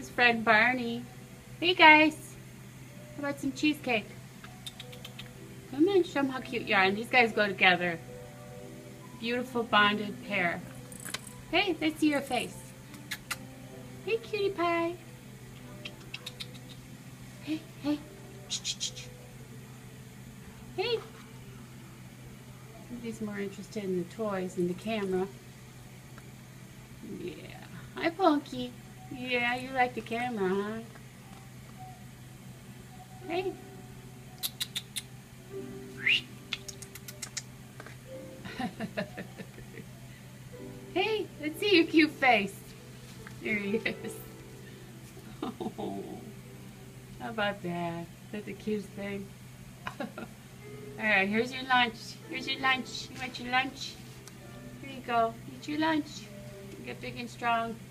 his friend Barney. Hey guys, how about some cheesecake? Come on, show them how cute you are. And these guys go together. Beautiful bonded pair. Hey, let's see your face. Hey, cutie pie. Hey, hey. Hey. He's more interested in the toys than the camera. Yeah. Hi, Punky. Yeah, you like the camera, huh? Hey. Hey, let's see your cute face. There he is. Oh, how about that? Is that the cutest thing? Alright, here's your lunch. Here's your lunch. You want your lunch? Here you go. Eat your lunch. Get big and strong.